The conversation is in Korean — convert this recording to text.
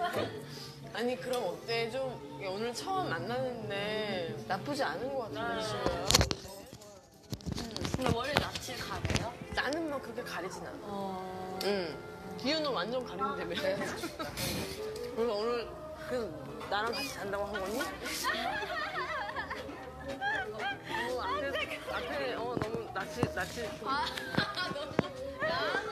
아니 그럼 어때? 좀 오늘 처음 만나는데 나쁘지 않은 것 같아 날씨가. 근데 원래 낯을 가려요? 나는 막 그렇게 가리진 않아. 기훈은 완전 가린다며. 그래서 오늘 그래서 나랑 같이 잔다고 한 거니? 너무 앞에 너무 낯이 너무 야.